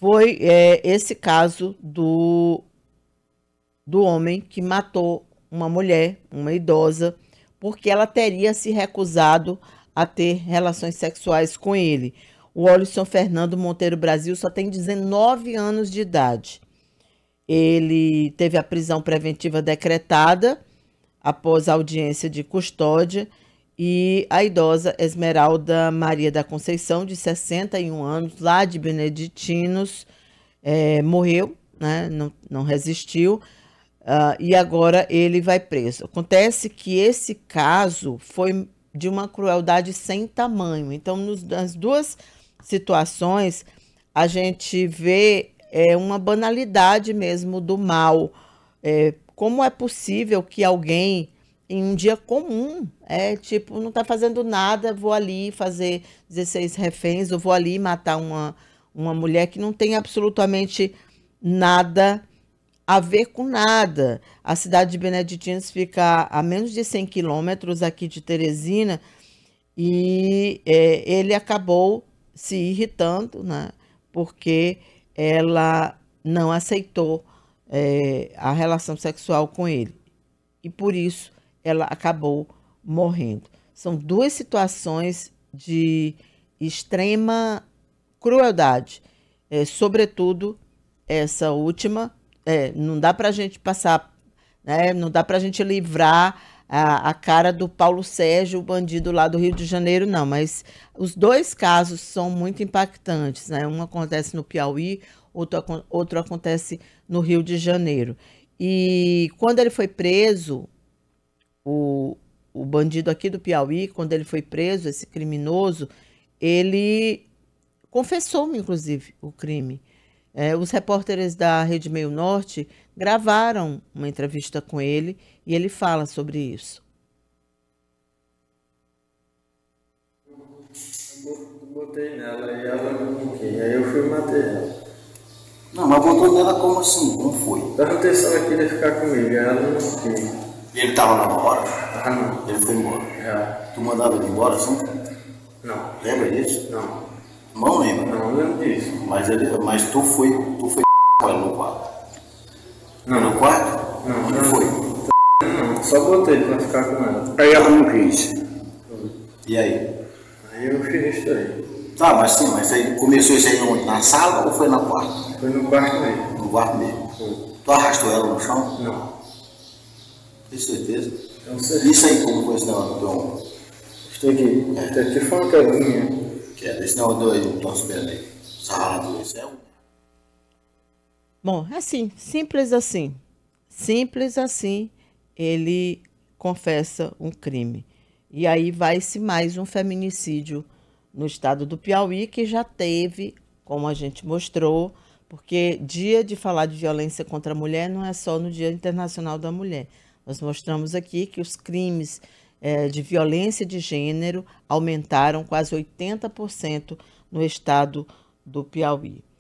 foi esse caso do homem que matou uma mulher, uma idosa, porque ela teria se recusado a ter relações sexuais com ele. O Olisson Fernando Monteiro Brasil só tem 19 anos de idade. Ele teve a prisão preventiva decretada após a audiência de custódia e a idosa Esmeralda Maria da Conceição, de 61 anos, lá de Beneditinos, morreu, né? Não resistiu. E agora ele vai preso. Acontece que esse caso foi de uma crueldade sem tamanho. Então, nas duas situações, a gente vê uma banalidade mesmo do mal. Como é possível que alguém, em um dia comum, tipo, não está fazendo nada, vou ali fazer 16 reféns, ou vou ali matar uma mulher que não tem absolutamente nada a ver com nada. A cidade de Beneditinos fica a menos de 100 quilômetros aqui de Teresina e ele acabou se irritando, né, porque ela não aceitou a relação sexual com ele e por isso ela acabou morrendo. São duas situações de extrema crueldade, sobretudo essa última. Não dá para a gente passar, né? Não dá para a gente livrar a cara do Paulo Sérgio, o bandido lá do Rio de Janeiro, não. Mas os dois casos são muito impactantes, né? Um acontece no Piauí, outro acontece no Rio de Janeiro. E quando ele foi preso, o bandido aqui do Piauí, quando ele foi preso, esse criminoso, ele confessou, inclusive, o crime. Os repórteres da Rede Meio Norte gravaram uma entrevista com ele e ele fala sobre isso. Botei nela e ela não quis. Aí eu fui matar ela. Não, mas botou nela como assim? Como foi? Dava atenção aqui de ficar comigo, ela não quis. E ele tava na hora? Ah, não. Ele foi embora? Já. Tu mandava ele embora assim? Não. Lembra disso? Não. Não lembra? Não lembro disso. Mas tu foi com ela no quarto? Não. No quarto? Não. Onde não foi? Não, só botei pra ficar com ela. Aí ela não quis. E aí? Aí eu fiz isso aí. Tá, mas sim, mas aí começou isso aí onde? Na sala ou foi na quarto? Foi no quarto mesmo. No quarto mesmo. Foi. Tu arrastou ela no chão? Não. Tem certeza? Não sei. Isso aí como foi esse negócio do ombro? Estou aqui. Esta aqui foi uma quebrinha. Que é desse negócio do aí, do nosso pé aí. Sarrado, isso é um. Bom, assim, simples assim. Simples assim, ele confessa um crime. E aí vai-se mais um feminicídio no estado do Piauí, que já teve, como a gente mostrou, porque dia de falar de violência contra a mulher não é só no Dia Internacional da Mulher. Nós mostramos aqui que os crimes de violência de gênero aumentaram quase 80% no estado do Piauí.